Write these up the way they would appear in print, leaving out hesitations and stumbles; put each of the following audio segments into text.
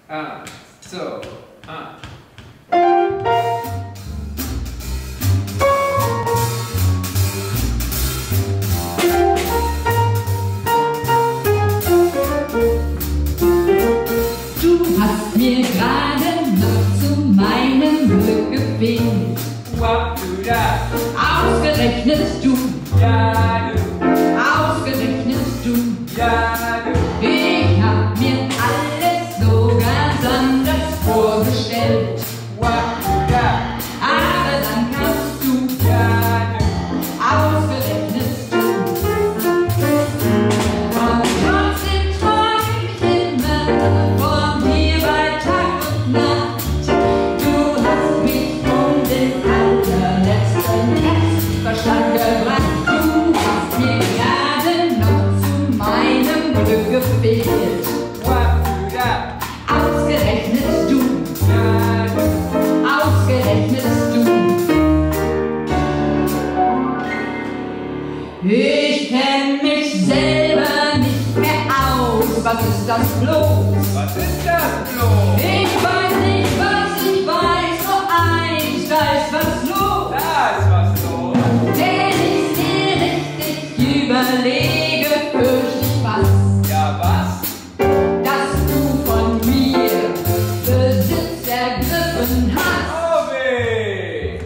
So, Du hast mir gerade noch zu meinem Glück gefehlt. Ausgerechnet du, ja du, ausgerechnet du. ja du, Ich hab mir alles so ganz anders vorgestellt. Aber dann kamst du, ja du, ausgerechnet du. Und trotzdem träum ich immer von dir bei Tag und Nacht. Du hast mich um den allerletzten Restverstand gebracht. Du hast mir gerade noch zu meinem Glück gefehlt. Ausgerechnet du, ja du, ausgerechnet du. Ich kenn mich selber nicht mehr aus. Was ist das bloß? was ist das bloß? Ich weiß nicht, was ich weiß. Nur eins, da ist was los. Da ist was los. Wenn ich's mir richtig überlege, fürchte ich fast, Ja, was? dass du von mir Besitz ergriffen hast. Oh weh!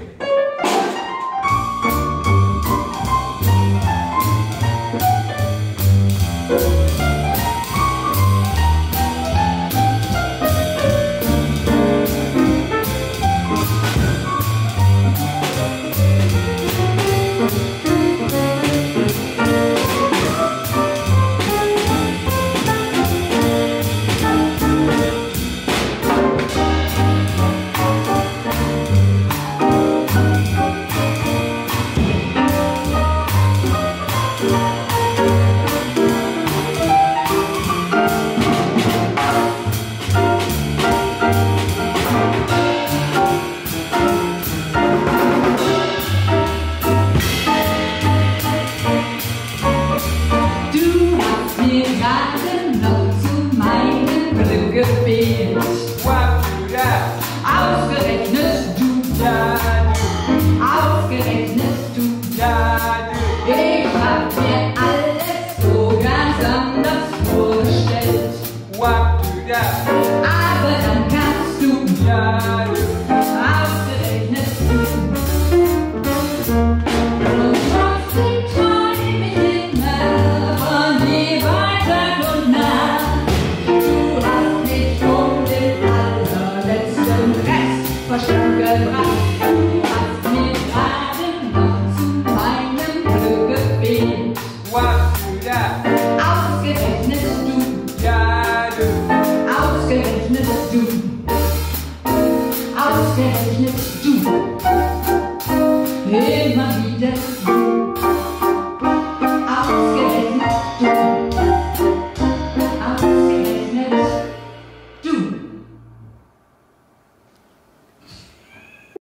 Du hast mir gerade noch zu meinem Glück gefehlt. Ausgerechnet du, Ja du, ausgerechnet du. ja du, Ich hab mir alles so ganz anders vorgestellt. Aber dann kamst du, ja du, ausgerechnet du. Und trotzdem träum ich immer von dir bei Tag und Nacht. Du hast mich um den allerletzten Restverstand gebracht. Du hast mir gerade noch zu meinem Glück gefehlt. Ausgerechnet du, ja du. ausgerechnet du, ausgerechnet du.